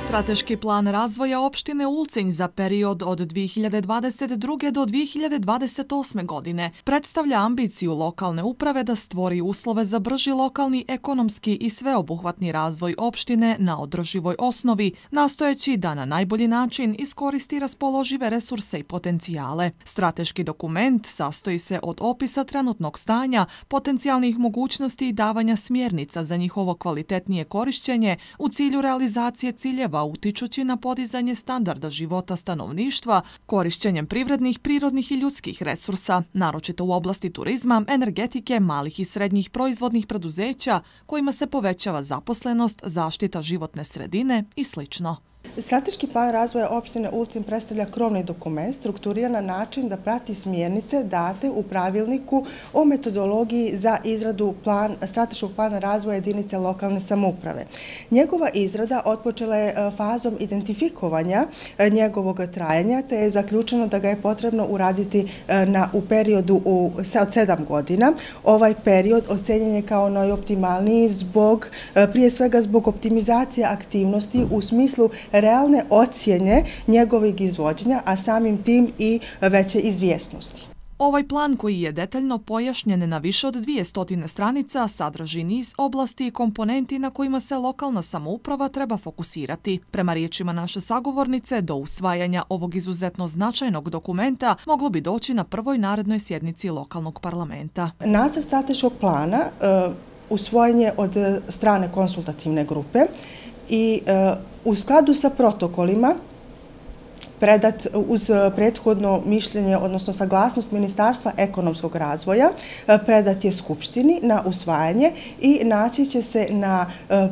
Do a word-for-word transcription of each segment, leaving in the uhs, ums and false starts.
Strateški plan razvoja opštine Ulcinj za period od dvije hiljade dvadeset druge. do dvije hiljade dvadeset osme. godine predstavlja ambiciju lokalne uprave da stvori uslove za brži lokalni, ekonomski i sveobuhvatni razvoj opštine na održivoj osnovi, nastojeći da na najbolji način iskoristi raspoložive resurse i potencijale. Strateški dokument sastoji se od opisa trenutnog stanja, potencijalnih mogućnosti i davanja smjernica za njihovo kvalitetnije korišćenje u cilju realizacije ciljeva utičući na podizanje standarda života stanovništva, korišćenjem privrednih, prirodnih i ljudskih resursa, naročito u oblasti turizma, energetike, malih i srednjih proizvodnih preduzeća, kojima se povećava zaposlenost, zaštita životne sredine i sl. Strateški plan razvoja opštine Ulcinj predstavlja krovni dokument strukturiran na način da prati smjernice date u pravilniku o metodologiji za izradu plan, strateškog plana razvoja jedinice lokalne samouprave. Njegova izrada otpočela je fazom identifikovanja njegovog trajanja, te je zaključeno da ga je potrebno uraditi na, u periodu u, od sedam godina. Ovaj period ocenjen je kao najoptimalniji zbog, prije svega zbog optimizacije aktivnosti u smislu realne ocjene njegovog izvođenja, a samim tim i veće izvjesnosti. Ovaj plan, koji je detaljno pojašnjen na više od dvjesto stranica, sadrži niz oblasti i komponenti na kojima se lokalna samouprava treba fokusirati. Prema riječima naše sagovornice, do usvajanja ovog izuzetno značajnog dokumenta moglo bi doći na prvoj narednoj sjednici lokalnog parlamenta. Nacrt strateškog plana uh, usvojen je od strane konsultativne grupe i uh, u skladu sa protokolima predat uz prethodno mišljenje, odnosno saglasnost Ministarstva ekonomskog razvoja, predat je Skupštini na usvajanje i naći će se na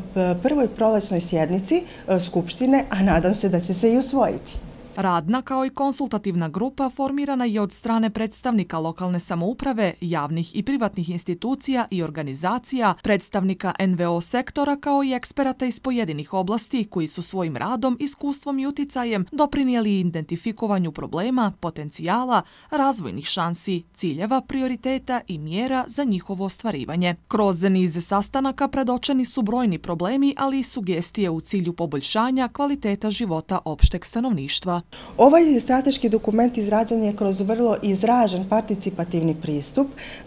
prvoj prolećnoj sjednici Skupštine, a nadam se da će se i usvojiti. Radna kao i konsultativna grupa formirana je od strane predstavnika lokalne samouprave, javnih i privatnih institucija i organizacija, predstavnika en ve o sektora kao i eksperata iz pojedinih oblasti koji su svojim radom, iskustvom i uticajem doprinijeli identifikovanju problema, potencijala, razvojnih šansi, ciljeva, prioriteta i mjera za njihovo ostvarivanje. Kroz niz sastanaka predočeni su brojni problemi, ali i sugestije u cilju poboljšanja kvaliteta života opšteg stanovništva. Ovaj strateški dokument izrađen je kroz vrlo izražen participativni pristup,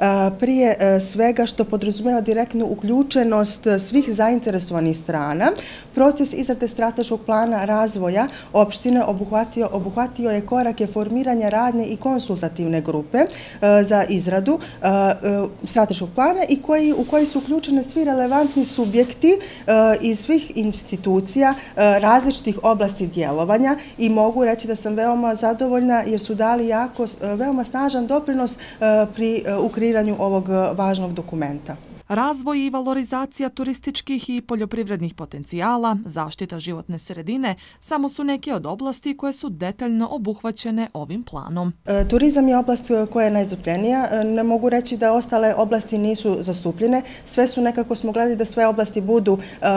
prije svega što podrazumijeva direktnu uključenost svih zainteresovanih strana. Proces izrade strateškog plana razvoja opštine obuhvatio, obuhvatio je korake formiranja radne i konsultativne grupe za izradu strateškog plana i koji, u koji su uključene svi relevantni subjekti iz svih institucija različitih oblasti djelovanja i mogu reći da sam veoma zadovoljna jer su dali jako, veoma snažan doprinos pri u kreiranju ovog važnog dokumenta. Razvoj i valorizacija turističkih i poljoprivrednih potencijala, zaštita životne sredine samo su neke od oblasti koje su detaljno obuhvaćene ovim planom. Turizam je oblast koja je najzastupljenija. Ne mogu reći da ostale oblasti nisu zastupljene. Sve su nekako smo gledali da sve oblasti budu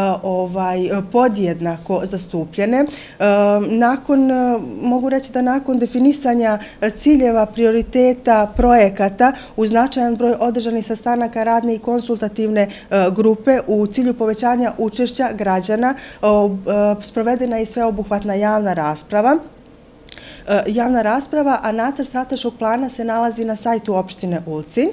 ovaj, podjednako zastupljene. Nakon, mogu reći da nakon definisanja ciljeva, prioriteta, projekata uz značajan broj održanih sastanaka radne i konsultativne grupe u cilju povećanja učešća građana sprovedena je i sveobuhvatna javna rasprava. Javna rasprava, a nacrt strateškog plana se nalazi na sajtu opštine Ulcinj,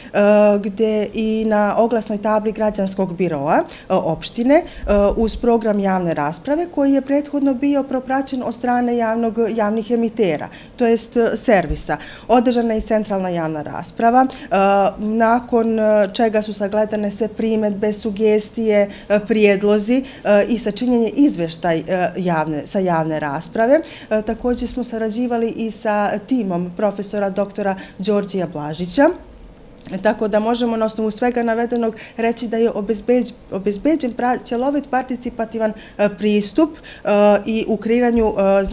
gdje i na oglasnoj tabli građanskog biroa opštine uz program javne rasprave koji je prethodno bio propraćen od strane javnog, javnih emitera, to jest servisa. Održana je i centralna javna rasprava, nakon čega su sagledane sve primjedbe, sugestije, prijedlozi i sačinjen je izvještaj javne, sa javne rasprave. Također smo sarađivali i sa timom profesora doktora Đorđija Blažića. Tako da možemo na osnovu svega navedenog reći da je obezbeđen cjelovit participativan pristup i u kreiranju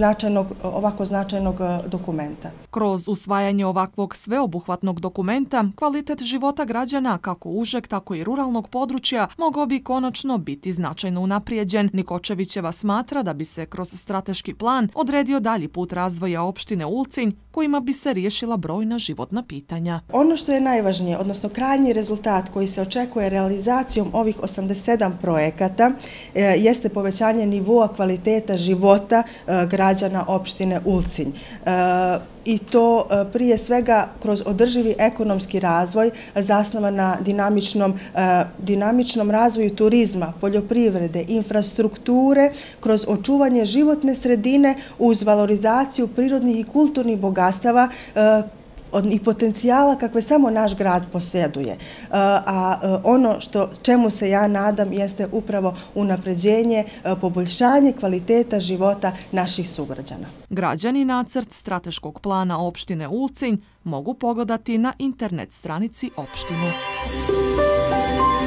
ovako značajnog dokumenta. Kroz usvajanje ovakvog sveobuhvatnog dokumenta, kvalitet života građana kako užeg, tako i ruralnog područja mogao bi konačno biti značajno unaprijeđen. Nikočevićeva smatra da bi se kroz strateški plan odredio dalji put razvoja opštine Ulcinj, kojima bi se riješila brojna životna pitanja. Ono što je najvažnije najvažnije, odnosno krajnji rezultat koji se očekuje realizacijom ovih osamdeset sedam projekata jeste povećanje nivoa kvaliteta života građana opštine Ulcinj. I to prije svega kroz održivi ekonomski razvoj zasnovan na dinamičnom, dinamičnom razvoju turizma, poljoprivrede, infrastrukture, kroz očuvanje životne sredine uz valorizaciju prirodnih i kulturnih bogatstava i potencijala kakve samo naš grad posjeduje. A ono što, čemu se ja nadam jeste upravo unapređenje, poboljšanje kvaliteta života naših sugrađana. Građani nacrt strateškog plana opštine Ulcinj mogu pogledati na internet stranici opštine.